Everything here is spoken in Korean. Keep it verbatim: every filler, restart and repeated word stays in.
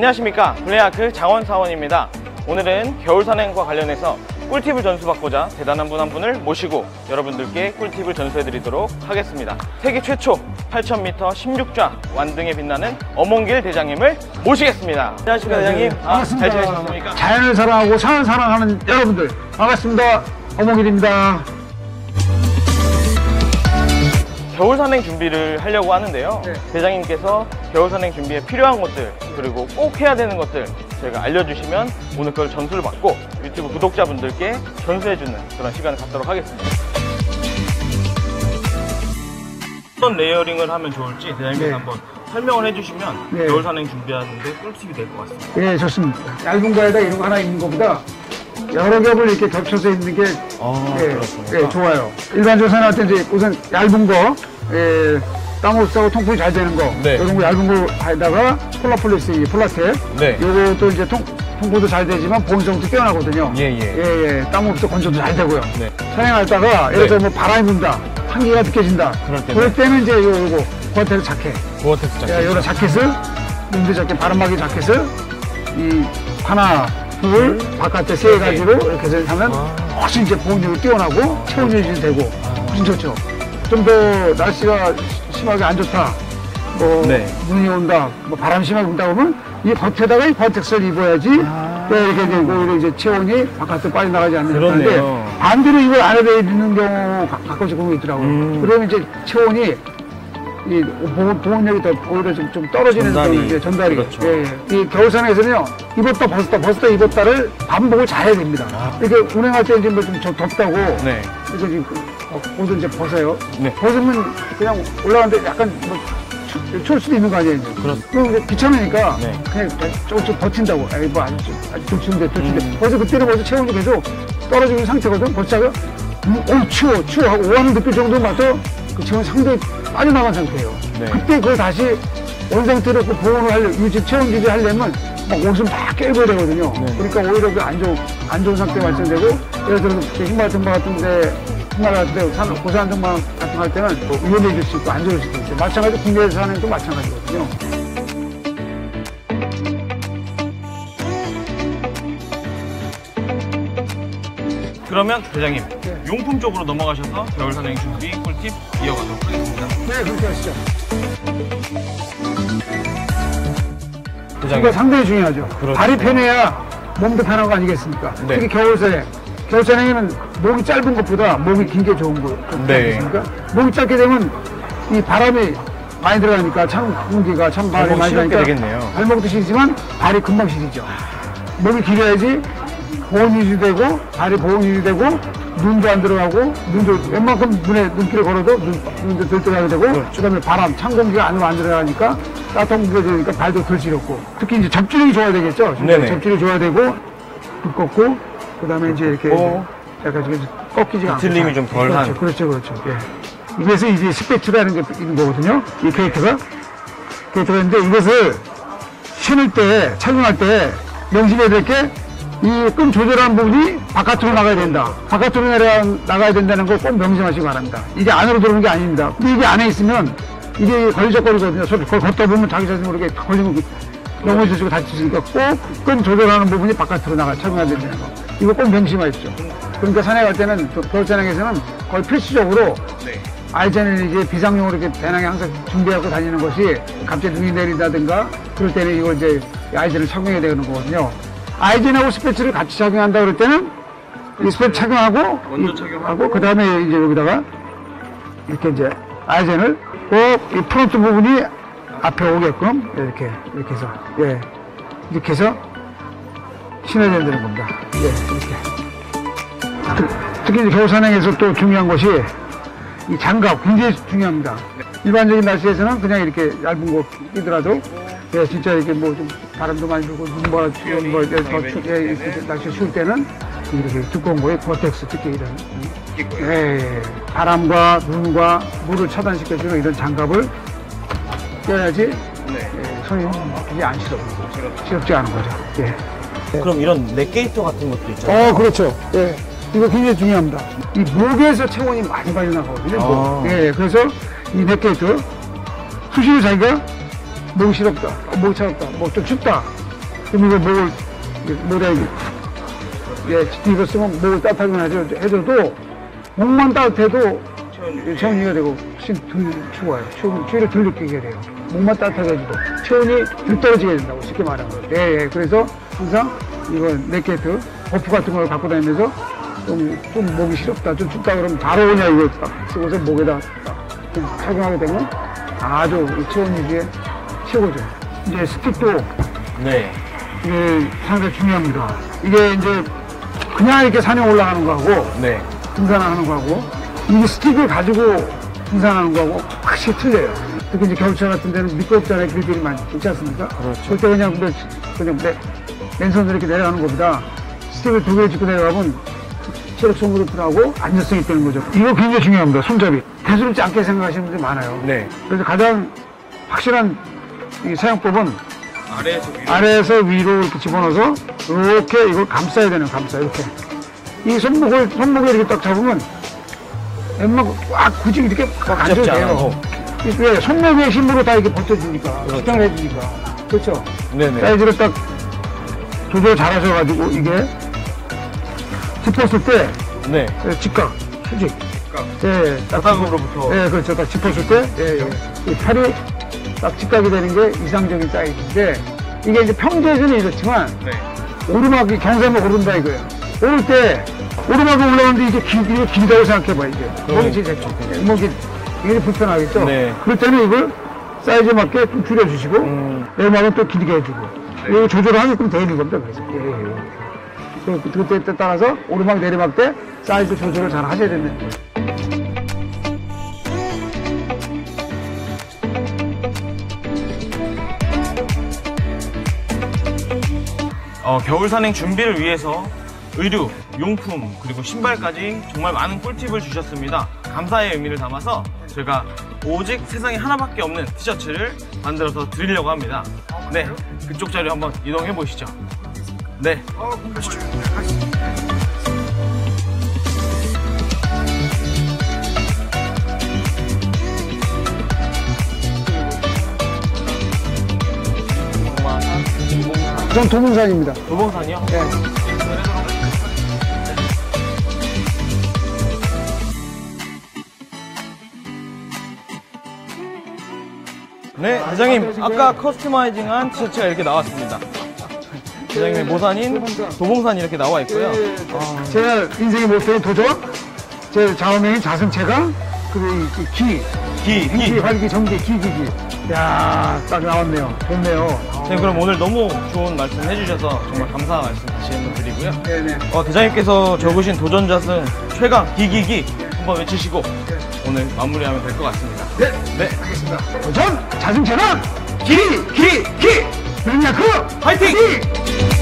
안녕하십니까, 블랙아크 장원사원입니다. 오늘은 겨울산행과 관련해서 꿀팁을 전수받고자 대단한 분 한 분을 모시고 여러분들께 꿀팁을 전수해드리도록 하겠습니다. 세계 최초 팔천 미터 십육 좌 완등에 빛나는 어몽길 대장님을 모시겠습니다. 안녕하십니까, 네, 대장님. 네. 아, 반갑습니다. 잘 지내셨습니까? 자연을 사랑하고 산을 사랑하는 여러분들 반갑습니다. 어몽길입니다. 겨울산행 준비를 하려고 하는데요. 네. 대장님께서 겨울산행 준비에 필요한 것들, 그리고 꼭 해야 되는 것들 저희가 알려주시면 오늘 그걸 전수를 받고 유튜브 구독자분들께 전수해주는 그런 시간을 갖도록 하겠습니다. 어떤 레이어링을 하면 좋을지 대장님께서 네. 한번 설명을 해주시면 네. 겨울산행 준비하는데 꿀팁이 될 것 같습니다. 예, 좋습니다. 얇은 거에다 이런 거 하나 있는 것보다 여러 겹을 이렇게 겹쳐서 있는 게 아, 예, 예, 좋아요. 일반적으로 생각할 때 이제 우선 얇은 거, 예, 땀 없다고 통풍이 잘 되는 거, 네. 이런 거 얇은 거에다가 폴라폴리스, 이 폴라텍, 네. 요것도 이제 통, 통풍도 잘 되지만 보온성도 뛰어나거든요. 예, 예. 예, 예, 땀 없어 건조도 잘 되고요. 네. 산행하다가 예를 들어 뭐 바람이 분다, 한기가 느껴진다. 그럴 때는, 그럴 때는 이제 요, 요거 고어텍스 자켓, 고어텍스 자켓. 예, 요런 자켓을, 윈드 자켓, 바람막이 자켓을 이 하나, 둘, 바깥에 세 가지로 이렇게 해서 하면 아. 훨씬 이제 보온력이 뛰어나고 체온 유지 되고 훨씬 좋죠. 좀 더 날씨가 심하게 안 좋다, 뭐 네. 눈이 온다, 뭐 바람이 심하게 분다 그러면 이 겉에다가 이 버텍스를 입어야지 아. 네, 이렇게 이제 오히려 이제 체온이 바깥으로 빠져나가지 않는 건데 그러네요. 반대로 이걸 안에 입는 경우 가- 가끔씩 보면 있더라고요. 음. 그러면 이제 체온이 이 보온, 보온력이 더 오히려 좀, 좀 떨어지는 전달이. 경우 이제 전달이. 그렇죠. 예, 예. 이 겨울산에서는요, 입었다 벗었다 벗었다 입었다를 반복을 잘 해야 됩니다. 아. 이렇게 운행할 때 이제 뭐 좀 덥다고. 네. 그래서 이제 옷을 이제 벗어요. 네. 벗으면 그냥 올라가는데 약간 뭐 추, 추울 수도 있는 거 아니에요. 이제. 그렇습니다. 그럼 이제 귀찮으니까 네. 그냥 조금씩 버틴다고. 에이, 뭐 아주, 좀- 아주 좋친데, 좋친데. 음. 벌써 그때는 벌써 체온이 계속 떨어지는 상태거든. 벌써가 음, 어, 추워, 추워 하고 오한을 느낄 정도만 또 그 체온이 상당히 빠져나간 상태예요. 네. 그때 그걸 다시 원 상태로 그 보온을 하려, 유지, 체온 유지 하려면 막 옷을 막 깨입어야 되거든요. 네. 그러니까 오히려 그 안 좋은, 안 좋은 상태가 발생되고, 예를 들어서 흰말 등반 같은데, 흰말 같은데, 산, 고산 등반 같은 거 할 때는 뭐 위험해질 수 있고, 안 좋을 수도 있어요. 마찬가지로 국내에서 사는 것도 마찬가지거든요. 그러면 대장님, 네. 용품 쪽으로 넘어가셔서 겨울산행 준비 꿀팁 이어가도록 하겠습니다. 네, 그렇게 하시죠. 이거 대장님. 상당히 중요하죠. 그렇죠. 발이 편해야 몸도 편한 거 아니겠습니까? 네. 특히 겨울산행. 겨울산행에는 목이 짧은 것보다 목이 긴 게 좋은 거. 그렇지 네. 않습니까? 목이 짧게 되면 이 바람이 많이 들어가니까 찬 공기가 찬 바람이 발목이 많이 시렵게 들어가니까 되겠네요. 발목도 시리지만 발이 금방 시리죠. 목이 길어야지 보온 유지되고 발이 보온 유지되고 눈도 안 들어가고 눈도 웬만큼 눈에 눈길을 걸어도 눈, 눈도 들뜨게 되고 그렇죠. 그다음에 바람 찬 공기가 안으로 안 들어가니까 따뜻한 공기가 들어오니까 발도 덜 시렵고 특히 이제 접지력이 좋아야 되겠죠. 네네. 접지력이 좋아야 되고 두껍고 그다음에 이제 이렇게 어. 약간 좀 꺾이지가 않고 뒤틀림이 좀 덜한. 그렇죠, 그렇죠, 그렇죠. 예. 이래서 이제 스페트라는 게 있는 거거든요. 이 게이트가 게이트가 있는데 이것을 신을 때 착용할 때 명심해야 될 게 이 끈 조절하는 부분이 바깥으로 나가야 된다. 바깥으로 내려 나가야 된다는 걸 꼭 명심하시기 바랍니다. 이게 안으로 들어오는 게 아닙니다. 근데 이게 안에 있으면 이게 걸리적거리거든요. 소리 그걸 걷다 보면 자기 자신 모르게 걸리면 넘어지시고 다치시니까 꼭 끈 조절하는 부분이 바깥으로 나가 착용해야 된다는 거. 이거 꼭 명심하십시오. 그러니까 산에 갈 때는 겨울산행에서는 거의 필수적으로 네. 아이젠을 이제 비상용으로 이렇게 배낭에 항상 준비하고 다니는 것이 갑자기 눈이 내린다든가 그럴 때는 이걸 이제 아이젠을 착용해야 되는 거거든요. 아이젠하고 스패츠를 같이 착용한다 그럴 때는 이 스패츠 착용하고 먼저 이- 착용하고 하고 그 다음에 이제 여기다가 이렇게 이제 아이젠을 꼭 이 프론트 부분이 앞에 오게끔 이렇게 이렇게 해서 예 이렇게 해서 신어야 된다는 겁니다. 예 이렇게 특, 특히 이제 겨울산행에서 또 중요한 것이 이 장갑 굉장히 중요합니다. 일반적인 날씨에서는 그냥 이렇게 얇은 거 끼더라도 예, 진짜 이렇게 뭐 좀 바람도 많이 불고 눈보라 추운 뭐 이제 더 추, 예, 이렇게 날씨 추울 때는 이렇게 두꺼운 거에 고텍스 특히 이런 예, 예, 바람과 눈과 물을 차단시켜주는 이런 장갑을 껴야지 네. 예, 손이 이제 안 시렵고 시렵지 않은 거죠. 예. 그럼 이런 넥게이터 같은 것도 있잖아요. 어, 그렇죠. 예. 이거 굉장히 중요합니다. 이 목에서 체온이 많이 빠져나가거든요. 목. 아. 예, 그래서 이 넥게이트 수시로 자기가 목이 시렵다, 목이 차갑다, 뭐 좀 춥다. 그럼 이거 목을, 뭐라 이게, 예, 이거 쓰면 목을 따뜻하게 해줘- 해줘도, 목만 따뜻해도 체온이가 되고, 훨씬 덜 추워요. 추, 추위를 덜 느끼게 돼요. 목만 따뜻하게 해줘도 체온이 덜 떨어지게 된다고, 쉽게 말하면. 예, 예. 그래서 항상 이거 넥게트, 버프 같은 걸 갖고 다니면서 좀, 좀 목이 시렵다, 좀 춥다 그러면 바로 그냥 이거 딱 쓰고서 목에다 딱 착용하게 되면 아주 이 체온 유지에 최고죠. 이제 스틱도 네. 이게 상당히 중요합니다. 이게 이제 그냥 이렇게 산에 올라가는 거하고 네. 등산하는 거하고 이 스틱을 가지고 등산하는 거하고 확실히 틀려요. 특히 이제 겨울철 같은 데는 미끄럽잖아요. 길들이 많이 있지 않습니까? 그렇죠. 그럴 때 그냥, 그냥, 그냥 맨, 맨손으로 이렇게 내려가는 것보다 스틱을 두 개 짚고 내려가면 체력성 무릎하고 안전성이 있다는 거죠. 이거 굉장히 중요합니다. 손잡이. 대수롭지 않게 생각하시는 분들이 많아요. 네. 그래서 가장 확실한 이 사용법은 아래에서 위로. 아래에서 위로 이렇게 집어넣어서 이렇게 이걸 감싸야 되는 감싸 이렇게 이 손목을 손목에 이렇게 딱 잡으면 웬만큼 꽉 굳이 이렇게 막 앉아도 잡지 돼요. 않아도. 왜 손목의 힘으로 다 이렇게 버텨주니까 수평을 해주니까 그렇죠. 네네. 사이즈를 딱 조절 잘 하셔가지고 이게 짚었을 때 네. 예, 직각 수직 예, 딱 바닥으로부터. 예, 그렇죠. 딱 짚었을 때 예, 예. 이 팔이 딱 직각이 되는 게 이상적인 사이즈인데 이게 이제 평지에서는 이렇지만 네. 오르막이 경사막 오른다 이거예요. 오를 때 오르막이 올라오는데 이게 길, 이게 길다고 생각해봐 이게. 목이 진짜 목이 굉장히 불편하겠죠. 네. 그럴 때는 이걸 사이즈에 맞게 좀 줄여주시고 음. 내막은 또 길게 해주고 이거 조절을 하게끔 되어 있는 겁니다. 그래서 예, 예. 그, 그때 따라서 오르막 내리막 때 사이즈 조절을 잘 하셔야 되는 거예요. 어, 겨울 산행 준비를 위해서 의류, 용품, 그리고 신발까지 정말 많은 꿀팁을 주셨습니다. 감사의 의미를 담아서 제가 오직 세상에 하나밖에 없는 티셔츠를 만들어서 드리려고 합니다. 네, 그쪽 자리로 한번 이동해 보시죠. 네, 가시죠. 전 도문산입니다. 도봉산이요? 네. 네, 대장님, 아까 커스터마이징한 티셔츠가 이렇게 나왔습니다. 대장님의 모산인 도봉산이 이렇게 나와 있고요. 아, 제 인생의 모토인 도전, 제 좌우명인 자승체가, 그리고 이, 이 기, 기, 행기, 기. 활기, 정기, 기, 기, 기. 야, 딱 나왔네요. 좋네요. 네, 그럼 오늘 너무 좋은 말씀 해주셔서 정말 감사 말씀 다시 한번 드리고요. 네네. 어, 대장님께서 적으신 도전자승 최강 기기기 한번 외치시고 오늘 마무리하면 될 것 같습니다. 네, 네, 알겠습니다. 도전, 자승체는 기, 기, 기! 명약크 화이팅! 기!